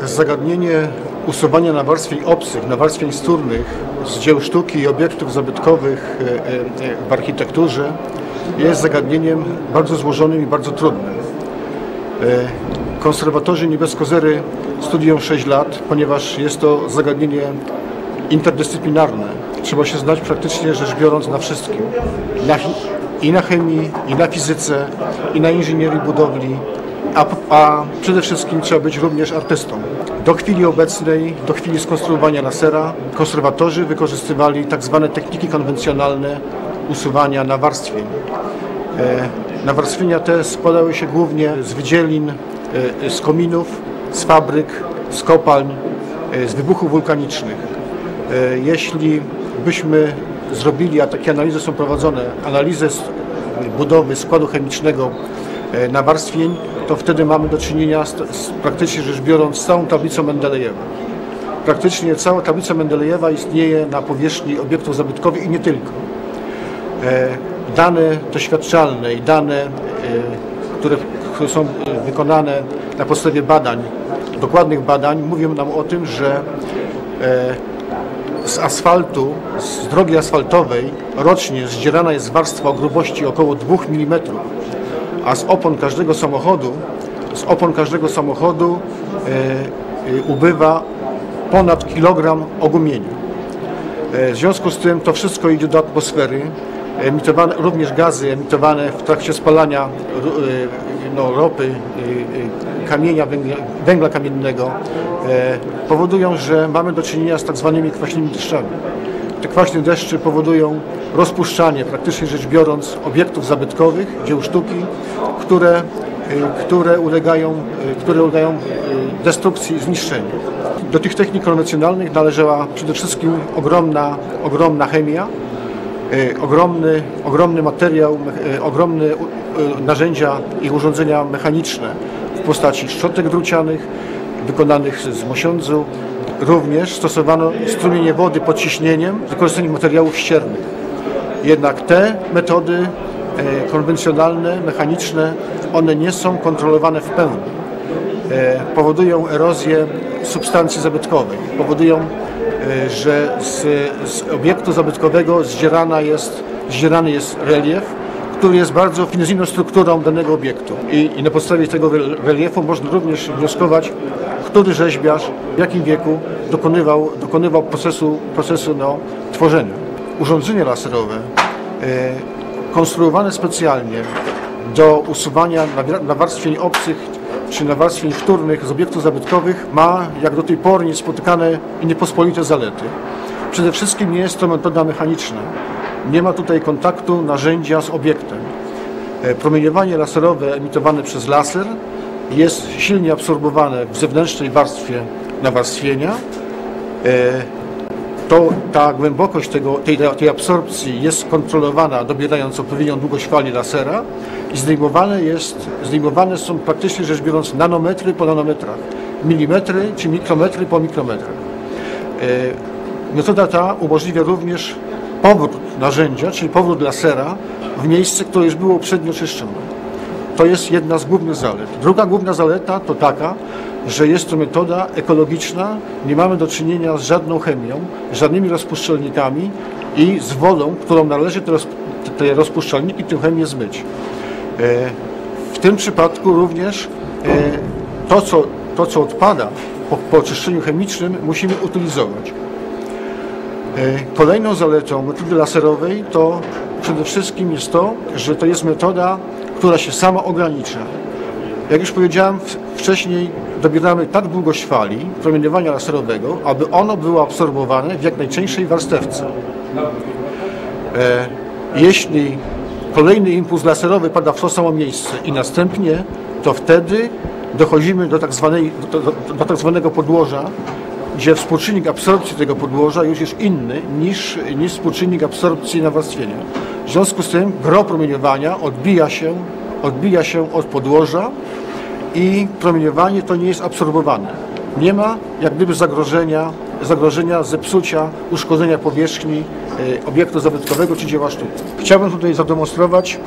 zagadnienie usuwania nawarstwień obcych, nawarstwień wtórnych z dzieł sztuki i obiektów zabytkowych w architekturze jest zagadnieniem bardzo złożonym i bardzo trudnym. Konserwatorzy nie bez kozery studiują 6 lat, ponieważ jest to zagadnienie interdyscyplinarne. Trzeba się znać praktycznie rzecz biorąc na wszystkim. I na chemii, i na fizyce, i na inżynierii budowli, a przede wszystkim trzeba być również artystą. Do chwili obecnej, do chwili skonstruowania lasera, konserwatorzy wykorzystywali tak zwane techniki konwencjonalne usuwania nawarstwień. Nawarstwienia te składały się głównie z wydzielin, z kominów, z fabryk, z kopalń, z wybuchów wulkanicznych. Jeśli byśmy zrobili, a takie analizy są prowadzone, analizę budowy składu chemicznego nawarstwień, to wtedy mamy do czynienia praktycznie rzecz biorąc z całą tablicą Mendelejewa. Praktycznie cała tablica Mendelejewa istnieje na powierzchni obiektów zabytkowych i nie tylko. Dane doświadczalne i dane, które są wykonane na podstawie badań, dokładnych badań, mówią nam o tym, że z asfaltu, z drogi asfaltowej rocznie zdzierana jest warstwa o grubości około 2 mm, a z opon każdego samochodu ubywa ponad kilogram ogumienia. W związku z tym to wszystko idzie do atmosfery. Również gazy emitowane w trakcie spalania ropy, kamienia, węgla kamiennego powodują, że mamy do czynienia z tak zwanymi kwaśnymi deszczami. Te kwaśne deszcze powodują rozpuszczanie, praktycznie rzecz biorąc, obiektów zabytkowych, dzieł sztuki, które ulegają destrukcji i zniszczeniu. Do tych technik konwencjonalnych należała przede wszystkim ogromna chemia, ogromny materiał, ogromne narzędzia i urządzenia mechaniczne w postaci szczotek drucianych wykonanych z mosiądzu. Również stosowano strumienie wody pod ciśnieniem z wykorzystaniem materiałów ściernych. Jednak te metody konwencjonalne, mechaniczne, one nie są kontrolowane w pełni. Powodują erozję substancji zabytkowej, powodują, że z obiektu zabytkowego zdzierany jest relief, który jest bardzo finezyjną strukturą danego obiektu. I na podstawie tego reliefu można również wnioskować, który rzeźbiarz w jakim wieku dokonywał procesu tworzenia. Urządzenie laserowe konstruowane specjalnie do usuwania nawarstwień obcych czy nawarstwień wtórnych z obiektów zabytkowych ma jak do tej pory niespotykane i niepospolite zalety. Przede wszystkim nie jest to metoda mechaniczna. Nie ma tutaj kontaktu narzędzia z obiektem. Promieniowanie laserowe emitowane przez laser jest silnie absorbowane w zewnętrznej warstwie nawarstwienia. Ta głębokość tej absorpcji jest kontrolowana, dobierając odpowiednią długość fali lasera i zdejmowane są praktycznie rzecz biorąc nanometry po nanometrach, milimetry czy mikrometry po mikrometrach. Metoda ta umożliwia również powrót narzędzia, czyli powrót lasera w miejsce, które już było uprzednio czyszczone. To jest jedna z głównych zalet. Druga główna zaleta to taka, że jest to metoda ekologiczna, nie mamy do czynienia z żadną chemią, żadnymi rozpuszczalnikami i z wodą, którą należy te rozpuszczalniki, tę chemię zmyć. W tym przypadku również to, co odpada po oczyszczeniu chemicznym, musimy utylizować. Kolejną zaletą metody laserowej to przede wszystkim jest to, że to jest metoda, która się sama ogranicza. Jak już powiedziałem wcześniej, dobieramy tak długość fali promieniowania laserowego, aby ono było absorbowane w jak najcieńszej warstewce. Jeśli kolejny impuls laserowy pada w to samo miejsce i następnie, to wtedy dochodzimy do tak zwanego podłoża, gdzie współczynnik absorpcji tego podłoża już jest inny niż współczynnik absorpcji nawarstwienia. W związku z tym gro promieniowania odbija się od podłoża i promieniowanie to nie jest absorbowane. Nie ma jak gdyby zagrożenia zepsucia, uszkodzenia powierzchni obiektu zabytkowego czy dzieła sztuki. Chciałbym tutaj zademonstrować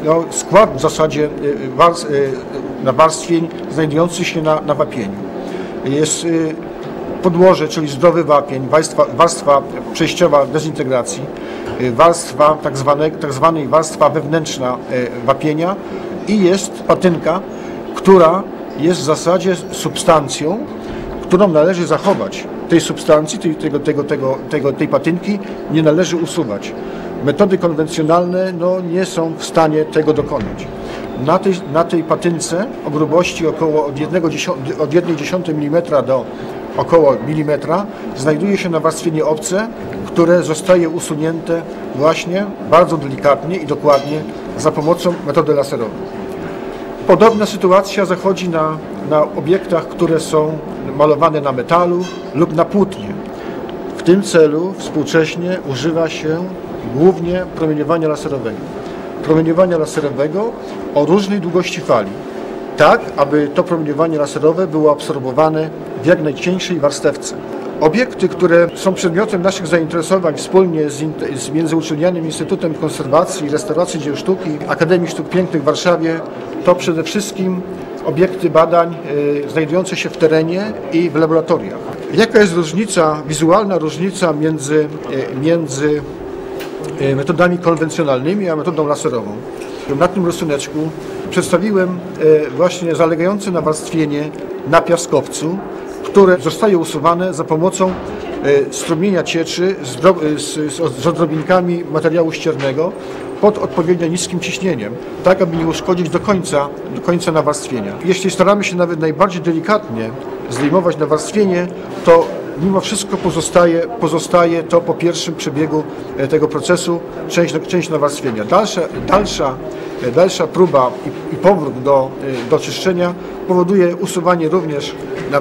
skład w zasadzie nawarstwień znajdujących się na wapieniu. jest podłoże, czyli zdrowy wapień, warstwa przejściowa dezintegracji, warstwa tak zwanej warstwa wewnętrzna wapienia i jest patynka, która jest w zasadzie substancją, którą należy zachować. Tej substancji, tej patynki nie należy usuwać. Metody konwencjonalne nie są w stanie tego dokonać. Na tej patynce o grubości około od 1,1 mm do około milimetra znajduje się nawarstwienie obce, które zostaje usunięte właśnie bardzo delikatnie i dokładnie za pomocą metody laserowej. Podobna sytuacja zachodzi na obiektach, które są malowane na metalu lub na płótnie. W tym celu współcześnie używa się głównie promieniowania laserowego. Promieniowania laserowego o różnej długości fali, tak aby to promieniowanie laserowe było absorbowane w jak najcieńszej warstewce. Obiekty, które są przedmiotem naszych zainteresowań wspólnie z Międzyuczelnianym Instytutem Konserwacji i Restauracji Dzieł Sztuki Akademii Sztuk Pięknych w Warszawie, to przede wszystkim obiekty badań znajdujące się w terenie i w laboratoriach. Jaka jest wizualna różnica między metodami konwencjonalnymi a metodą laserową? Na tym rysuneczku przedstawiłem właśnie zalegające nawarstwienie na piaskowcu, które zostaje usuwane za pomocą strumienia cieczy z odrobinkami materiału ściernego pod odpowiednio niskim ciśnieniem, tak aby nie uszkodzić do końca nawarstwienia. Jeśli staramy się nawet najbardziej delikatnie zdejmować nawarstwienie, to mimo wszystko pozostaje to po pierwszym przebiegu tego procesu część nawarstwienia. Dalsza próba i powrót do czyszczenia powoduje usuwanie również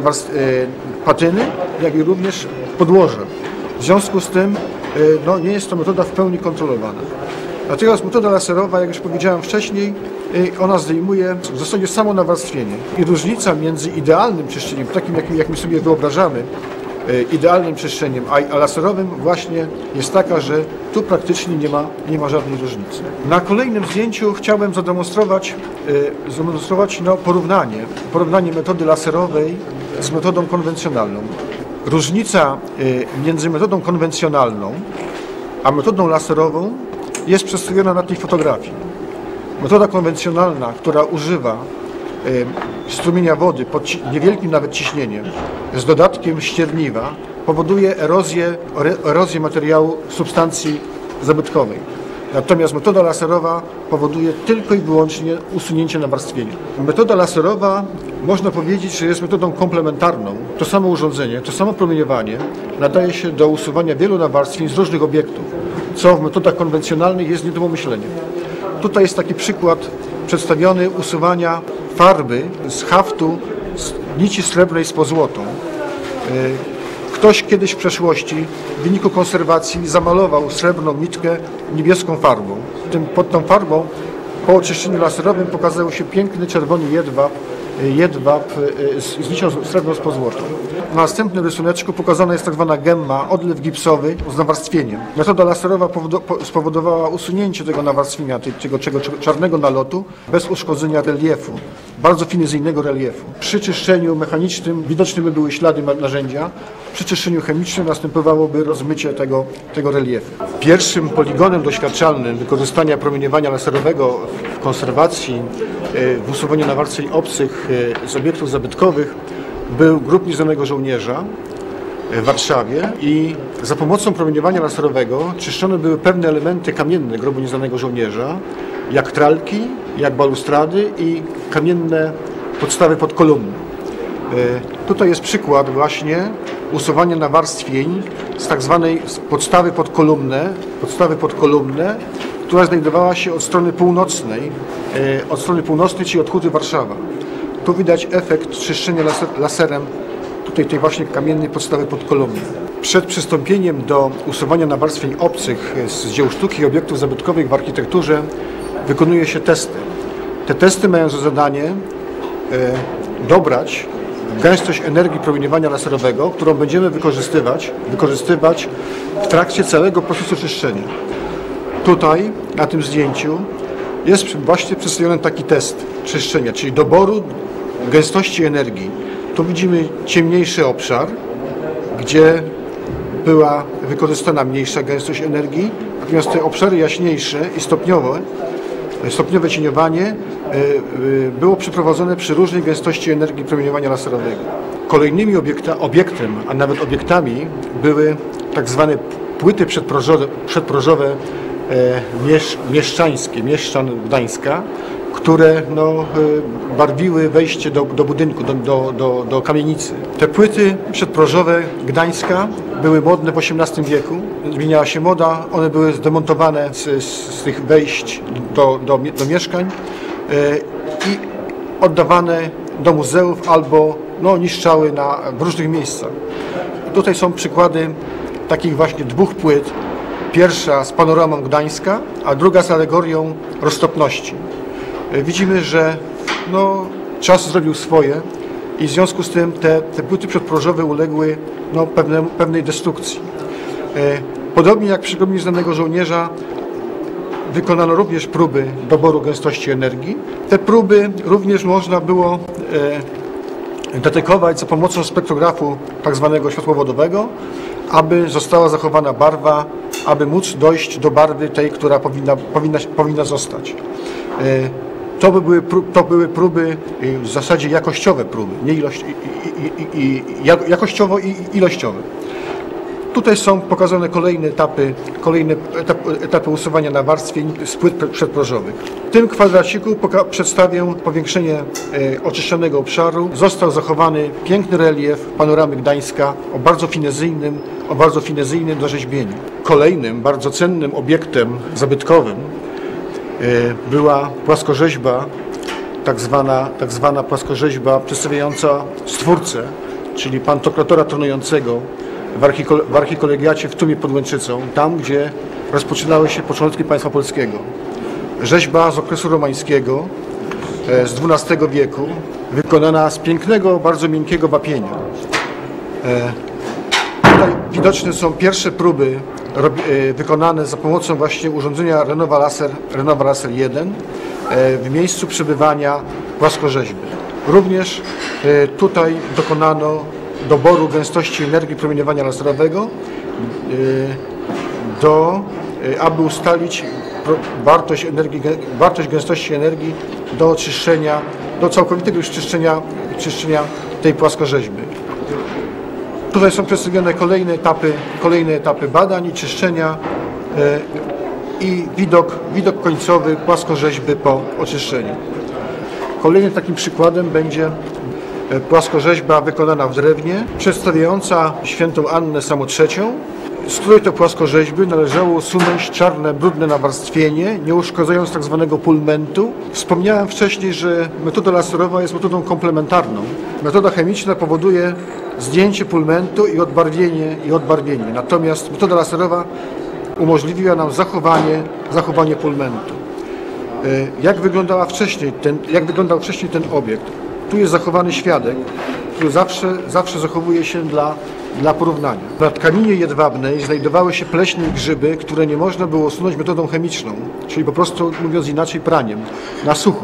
patyny, jak i również podłoża. W związku z tym nie jest to metoda w pełni kontrolowana. Natomiast metoda laserowa, jak już powiedziałem wcześniej, ona zdejmuje w zasadzie samo nawarstwienie. I różnica między idealnym czyszczeniem, takim jak my sobie wyobrażamy, idealnym czyszczeniem, a laserowym właśnie jest taka, że tu praktycznie nie ma żadnej różnicy. Na kolejnym zdjęciu chciałem zademonstrować porównanie metody laserowej z metodą konwencjonalną. Różnica między metodą konwencjonalną a metodą laserową jest przedstawiona na tej fotografii. Metoda konwencjonalna, która używa strumienia wody pod niewielkim nawet ciśnieniem z dodatkiem ścierniwa, powoduje erozję materiału substancji zabytkowej. Natomiast metoda laserowa powoduje tylko i wyłącznie usunięcie nawarstwienia. Metoda laserowa, można powiedzieć, że jest metodą komplementarną. To samo urządzenie, to samo promieniowanie nadaje się do usuwania wielu nawarstwień z różnych obiektów, co w metodach konwencjonalnych jest nie do pomyślenia. Tutaj jest taki przykład przedstawiony usuwania farby z haftu z nici srebrnej z pozłotą. Ktoś kiedyś w przeszłości w wyniku konserwacji zamalował srebrną nitkę niebieską farbą. Pod tą farbą po oczyszczeniu laserowym pokazał się piękny czerwony jedwab z nicią srebrną z pozłotą. Na następnym rysuneczku pokazana jest tak zwana gemma, odlew gipsowy z nawarstwieniem. Metoda laserowa spowodowała usunięcie tego nawarstwienia, tego czarnego nalotu bez uszkodzenia reliefu, bardzo finezyjnego reliefu. Przy czyszczeniu mechanicznym widoczne by były ślady narzędzia, przy czyszczeniu chemicznym następowałoby rozmycie tego reliefu. Pierwszym poligonem doświadczalnym wykorzystania promieniowania laserowego w konserwacji, w usuwaniu nawarstwień obcych z obiektów zabytkowych był Grób Nieznanego Żołnierza w Warszawie i za pomocą promieniowania laserowego czyszczone były pewne elementy kamienne Grobu Nieznanego Żołnierza, jak tralki, jak balustrady i kamienne podstawy pod kolumny. Tutaj jest przykład właśnie usuwania nawarstwień z tak zwanej podstawy podkolumne, która znajdowała się od strony północnej, czyli od Huty Warszawa. Tu widać efekt czyszczenia laserem tej właśnie kamiennej podstawy podkolumny. Przed przystąpieniem do usuwania nawarstwień obcych z dzieł sztuki i obiektów zabytkowych w architekturze wykonuje się testy. Te testy mają za zadanie dobrać gęstość energii promieniowania laserowego, którą będziemy wykorzystywać w trakcie całego procesu czyszczenia. Tutaj, na tym zdjęciu, jest właśnie przedstawiony taki test czyszczenia, czyli doboru gęstości energii, Tu widzimy ciemniejszy obszar, gdzie była wykorzystana mniejsza gęstość energii, natomiast te obszary jaśniejsze i stopniowe cieniowanie było przeprowadzone przy różnej gęstości energii promieniowania laserowego. Kolejnymi a nawet obiektami były tak zwane płyty przedprożowe mieszczańskie, mieszczan Gdańska, które barwiły wejście do budynku, do kamienicy. Te płyty przedprożowe Gdańska były modne w XVIII wieku. Zmieniała się moda, one były zdemontowane z tych wejść do mieszkań i oddawane do muzeów albo niszczały w różnych miejscach. Tutaj są przykłady takich właśnie dwóch płyt. Pierwsza z panoramą Gdańska, a druga z alegorią roztopności. Widzimy, że czas zrobił swoje i w związku z tym te płyty przedprożowe uległy pewnej destrukcji. Podobnie jak przy gromieniu znanego żołnierza wykonano również próby doboru gęstości energii. Te próby również można było detekować za pomocą spektrografu tak zwanego światłowodowego, aby została zachowana barwa, aby móc dojść do barwy tej, która powinna zostać. To były próby, w zasadzie jakościowe próby, nie jakościowo i ilościowe. Tutaj są pokazane kolejne etapy usuwania nawarstwień z płyt przedprożowych. W tym kwadraciku przedstawię powiększenie oczyszczonego obszaru. Został zachowany piękny relief panoramy Gdańska o bardzo finezyjnym dorzeźbieniu. Kolejnym bardzo cennym obiektem zabytkowym była płaskorzeźba, tak zwana płaskorzeźba przedstawiająca Stwórcę, czyli Pantokratora tronującego w archikolegiacie w Tumie pod Łęczycą, tam gdzie rozpoczynały się początki państwa polskiego. Rzeźba z okresu romańskiego, z XII wieku, wykonana z pięknego, bardzo miękkiego wapienia. Tutaj widoczne są pierwsze próby wykonane za pomocą właśnie urządzenia Renova Laser 1 w miejscu przebywania płaskorzeźby. Również tutaj dokonano doboru gęstości energii promieniowania laserowego, aby ustalić wartość gęstości energii do oczyszczenia, do całkowitego już czyszczenia tej płaskorzeźby. Tutaj są przedstawione kolejne etapy badań i czyszczenia i widok końcowy płaskorzeźby po oczyszczeniu. Kolejnym takim przykładem będzie płaskorzeźba wykonana w drewnie, przedstawiająca świętą Annę Samotrzecią, z której to płaskorzeźby należało usunąć czarne, brudne nawarstwienie, nie uszkadzając tak zwanego pulmentu. Wspomniałem wcześniej, że metoda laserowa jest metodą komplementarną. Metoda chemiczna powoduje zdjęcie pulmentu i odbarwienie. Natomiast metoda laserowa umożliwiła nam zachowanie pulmentu. Jak wyglądał wcześniej ten obiekt? Tu jest zachowany świadek, który zawsze zachowuje się dla porównania. Na tkaninie jedwabnej znajdowały się pleśnie i grzyby, które nie można było usunąć metodą chemiczną, czyli po prostu, mówiąc inaczej, praniem, na sucho.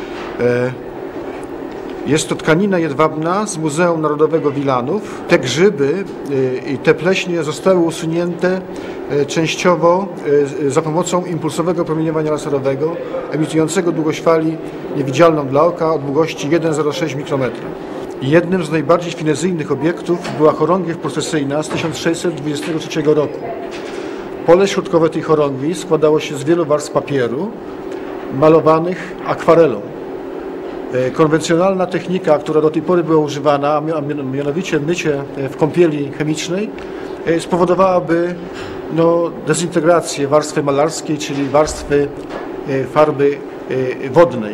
Jest to tkanina jedwabna z Muzeum Narodowego Wilanów. Te grzyby i te pleśnie zostały usunięte częściowo za pomocą impulsowego promieniowania laserowego emitującego długość-fali niewidzialną dla oka o długości 1,06 mikrometra. Jednym z najbardziej finezyjnych obiektów była chorągiew procesyjna z 1623 roku. Pole środkowe tej chorągwi składało się z wielu warstw papieru malowanych akwarelą. Konwencjonalna technika, która do tej pory była używana, a mianowicie mycie w kąpieli chemicznej, spowodowałaby dezintegrację warstwy malarskiej, czyli warstwy farby wodnej.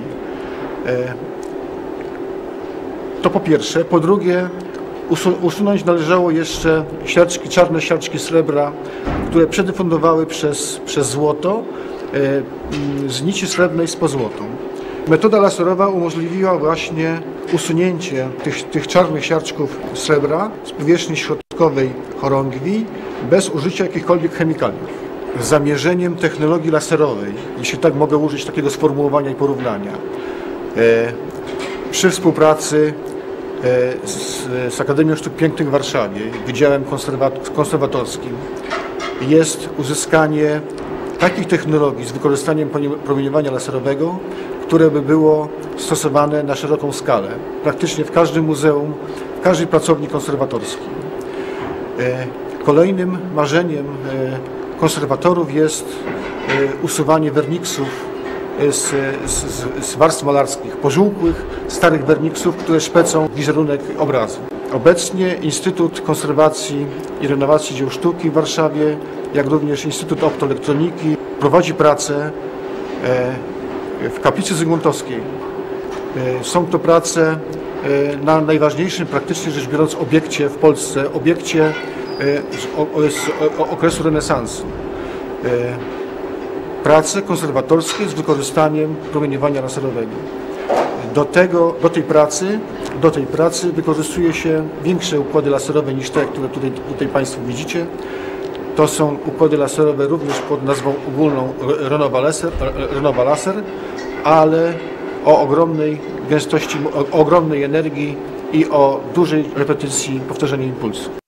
To po pierwsze. Po drugie, usunąć należało jeszcze czarne siarczki srebra, które przedyfundowały przez złoto z nici srebrnej z pozłotą. Metoda laserowa umożliwiła właśnie usunięcie tych czarnych siarczków srebra z powierzchni środkowej chorągwi bez użycia jakichkolwiek chemikaliów. Zamierzeniem technologii laserowej, jeśli tak mogę użyć takiego sformułowania i porównania, przy współpracy z Akademią Sztuk Pięknych w Warszawie, Wydziałem Konserwatorskim, jest uzyskanie takich technologii z wykorzystaniem promieniowania laserowego, które by było stosowane na szeroką skalę, praktycznie w każdym muzeum, w każdej pracowni konserwatorskiej. Kolejnym marzeniem konserwatorów jest usuwanie werniksów z warstw malarskich, pożółkłych, starych werniksów, które szpecą wizerunek obrazu. Obecnie Instytut Konserwacji i Renowacji Dzieł Sztuki w Warszawie, jak również Instytut Optoelektroniki prowadzi pracę w Kaplicy Zygmuntowskiej. Są to prace na najważniejszym, praktycznie rzecz biorąc, obiekcie w Polsce, obiekcie z okresu renesansu. Prace konserwatorskie z wykorzystaniem promieniowania laserowego. Do tej pracy wykorzystuje się większe układy laserowe niż te, które tutaj Państwo widzicie. To są układy laserowe również pod nazwą ogólną Renova Laser, ale o ogromnej gęstości, o ogromnej energii i o dużej repetycji powtarzania impulsu.